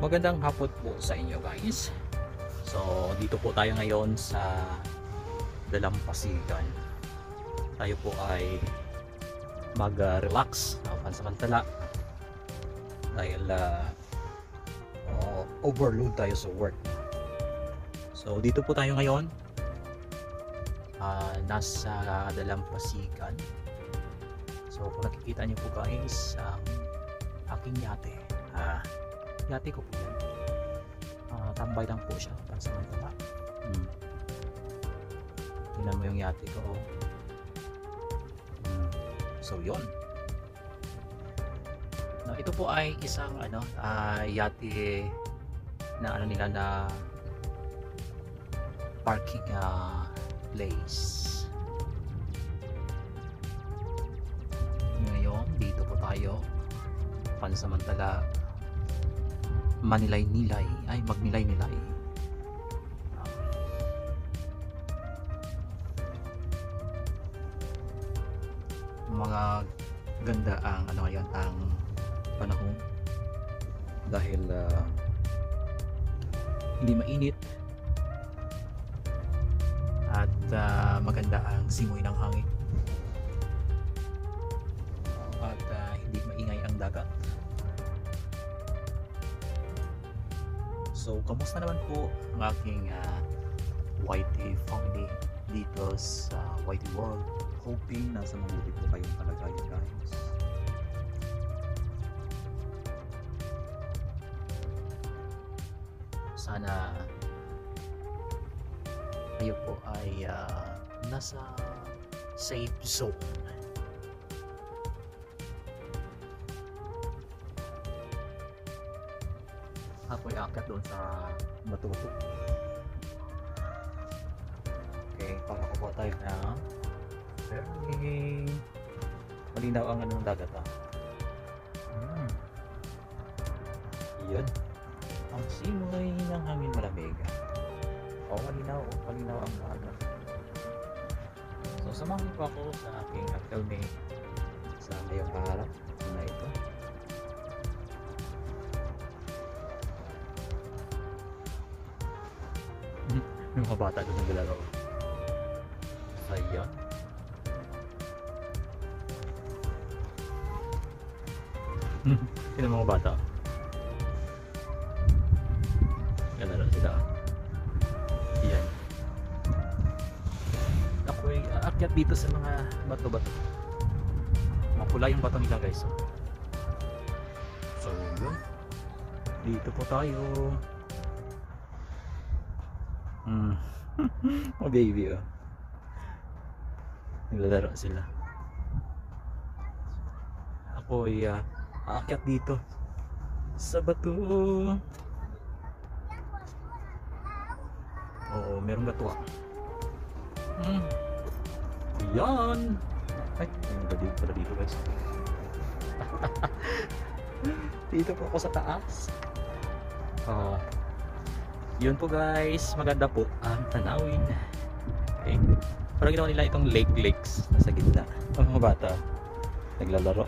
Magandang hapon po sa inyo guys. So dito po tayo ngayon sa Dalampasigan. Tayo po ay mag-relax pansamantala dahil overload tayo sa work. So dito po tayo ngayon, nasa Dalampasigan. So kung nakikita niyo po guys, ang aking yate, yate ko po yan. Tambay lang po siya pansamantala. Tingnan mo yung yate ko. So yun. No, ito po ay isang yate na nila na parking place. Ngayon dito po tayo pansamantala magnilay-nilay. Mga ganda ang ang panahon dahil hindi mainit at maganda ang simoy ng hangin at hindi maingay ang dagat. So, kamusta naman po ang aking YT family dito sa YT World? Hoping nasa mabuti po kayong kalagayan guys. Sana kayo po ay nasa safe zone. Ako'y akit doon sa bato. Okay, pakakuha tayo na very malinaw ang ng dagat Yun, ang simoy ng hangin malamig. Malinaw ang dagat. So samahan niyo po ako sa aking filming sa ngayong kaharap na ito. Yung mga bata doon naglalaro. Ayan. Sino mga bata? Naglalaro sila. Ayan. Ako'y aakyat dito sa mga bato-bato. Mapula yung bato nila guys. So yun. Dito po tayo. Oh baby naglalaro sila. Ako ay aakyat dito sa bato. Oo, merong bato yan. Ay, may pala dito guys. Dito po ako sa taas. Yun po guys, maganda po ang tanawin. Okay. Parang ginawa nila itong lakes nasa gitna. Ang mga bata naglalaro.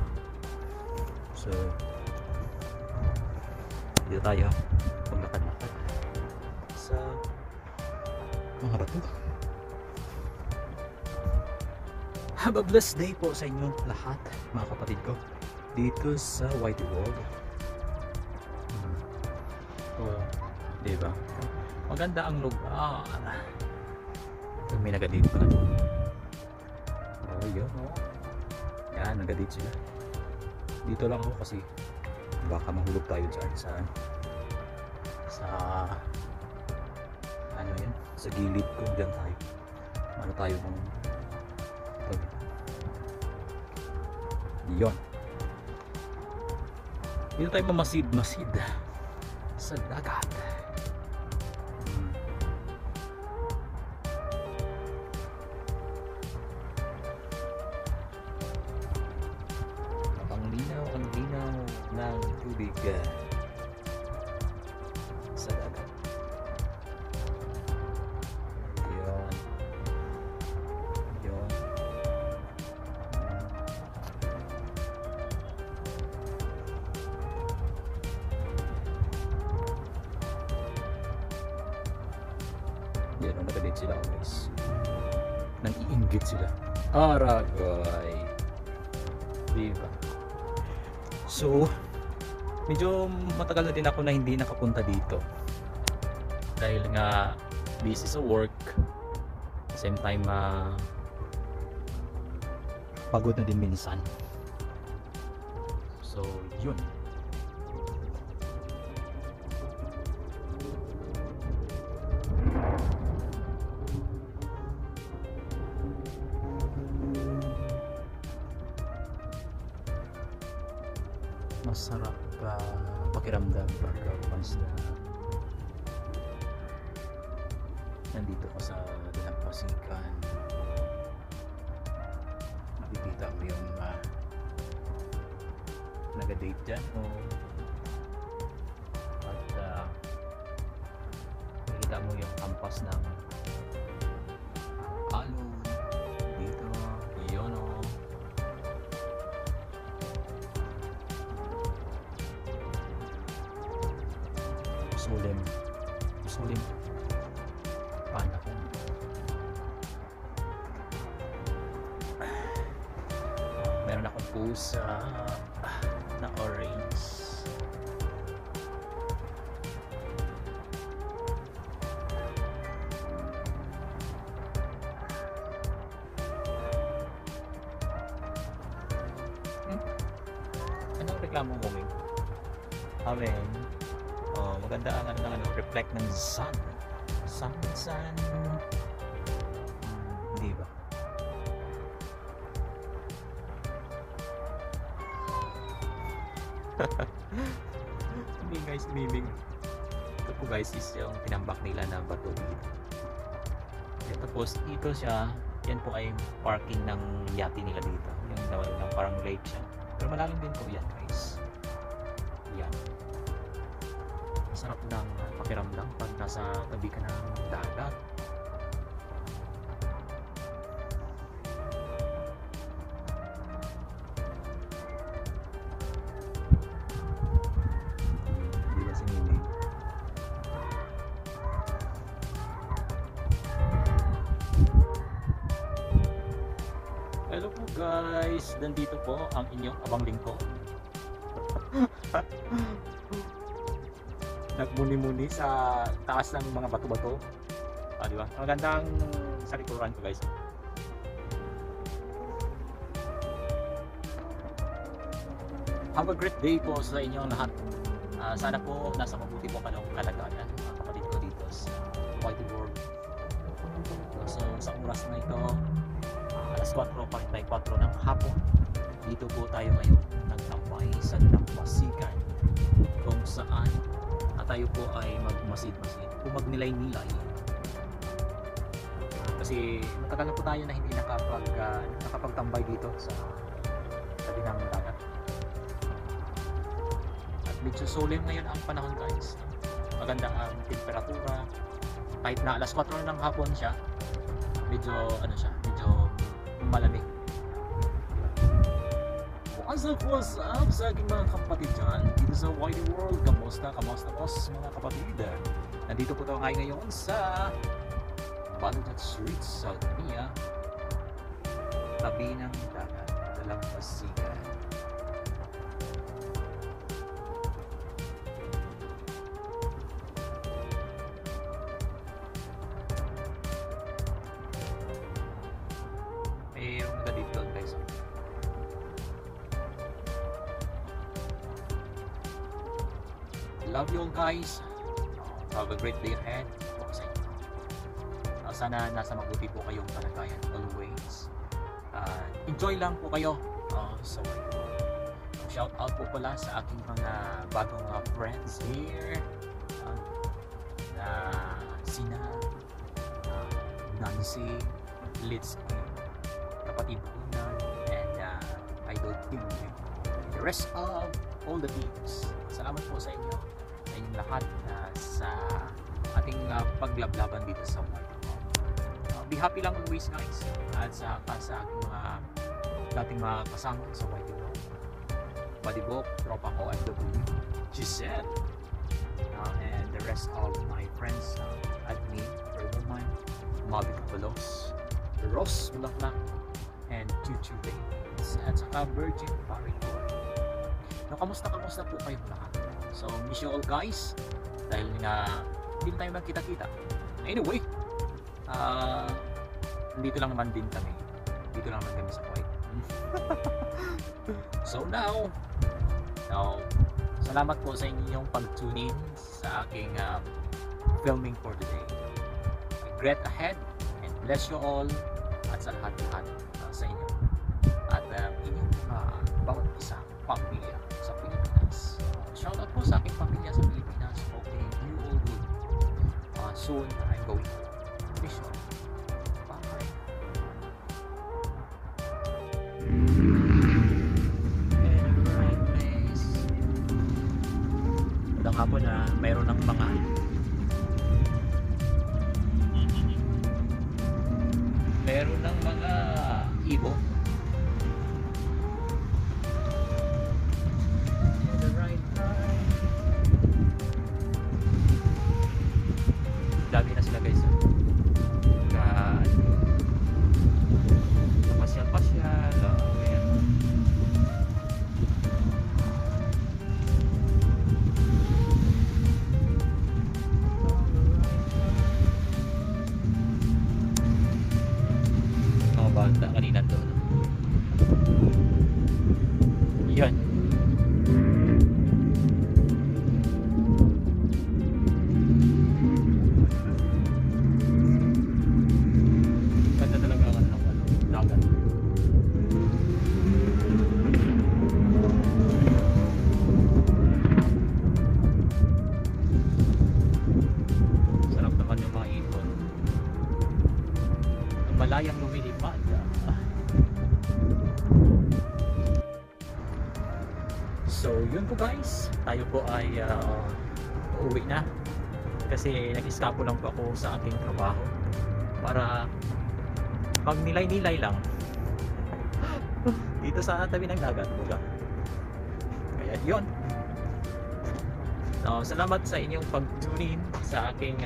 So dito tayo maglakad-lakad sa mga bato. Have a blessed day po sa inyo lahat mga kapatid ko dito sa YT World. Diba? Maganda ang lugar. May nagadito pa. Yun. Yan, nagadito sila. Dito lang ako kasi baka mahulog tayo dyan sa yan, sa gilid ko dyan tayo. Tayo ng yun. Dito tayo mamasid-masid sa dagat. Ang linaw ng tubig sa dagat. Yun. Yan o, nakadate sila guys. Nang iinggit sila. Aragay. Diba? So, medyo matagal na din ako na hindi nakapunta dito. Dahil nga busy sa work. Same time, pagod na din minsan. So, yun. Masarap pakiramdam pagka once na nandito ka sa dalampasigan, makikita mo yung naga-date dyan at makikita mo yung kampas ng alon dito, yun o. Sulim paano kung meron akong pusa na orange. Anong reklamo mo, Ming? Amen. Oh, maganda ang reflect ng sun. Sun. Di ba? Hindi guys, miming. Ito po guys is yung tinambak nila na bato dito. Tapos dito siya, yan po ay parking ng yate nila dito. Yung parang lake siya. Pero malalim din po yan guys. Yan. Sarap ng pakiramdam pag nasa tabi ka ng dagat. Hindi ba sinili? Hello po guys, nandito po ang inyong abang lingkod. Nagmuni-muni sa taas ng mga bato-bato. Di ba? Ang gandang sa likuran ko guys. Have a great day po sa inyong lahat. Sana po nasa mabuti po kayong kalagayan, mga kapatid ko dito sa White World. So sa oras na ito, alas 4:44 ng hapon, dito po tayo ngayon nagtambay sa dalampasigan kung saan tayo po ay magmasid-masid o magnilay-nilay kasi matagal na po tayo na hindi nakapagtambay dito sa tabi ng dagat at medyo solim ngayon ang panahon guys. Maganda ang temperatura kahit na alas 4 ng hapon siya, medyo medyo malamig. What's up sa aking mga kapatid dyan dito sa White World. Kamusta boss mga kapatid? Nandito po tayo ngayon sa Balutat Street, South Mia, tabi ng dagat, dalampasigan. Mayroong dito guys. Love you all guys. Have a great day ahead. Sana nasa mabuti po kayong kalagayan always. Enjoy lang po kayo. So shout out po pala sa aking mga bagong friends here. Sina Nancy, Litsky, kapatid Unan, and Idol Team. The rest of all the teams. Salamat po sa inyo. Sa inyong lahat sa ating paglablaban dito sa White World. Be happy lang always guys. At sa aking mga dating mga kasama sa White World. Badibok, tropang OFW, Giselle, and the rest of my friends, admin, Woman, Mavic Colos, Ross Bulaklak, and Chuchu Babies, at saka Virgin Parikoy. No, kamusta po kayong lahat? So, miss you all guys, dahil nga hindi tayo magkita-kita. Anyway, dito lang naman din kami. Dito lang naman kami sa Kuwait. So now, salamat po sa inyong pag-tune in sa aking filming for today. Regret ahead and bless you all at sa lahat-lahat sa inyo at inyong bawat isa pamilya sa Pilipinas. Shout out po sa aking pamilya sa Pilipinas. Hoping you all good. Soon I'm going to mission. Bye. Magandang hapon na mayroon ng mga ibon. The right time. Dami na sila guys. Pasyal-pasyal. Ayan. Mga bata kanina doon. Yan. Ganda talaga ang dagat. Sarap naman yung mga ibon. Ang malayang lumilipad. So yun po guys, tayo po ay uuwi na kasi nag-escapo lang po ako sa aking trabaho para magnilay-nilay lang dito sa tabi ng dagat. Kaya yun, salamat sa inyong pag-tune in sa aking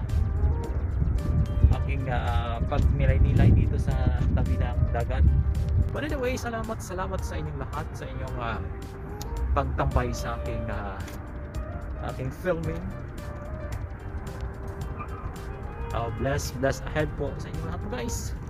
pagnilay-nilay dito sa tabi ng dagat. But anyway, salamat sa inyong lahat, sa inyong pagtambay sa aking filming. Bless ahead po sa inyong lahat guys.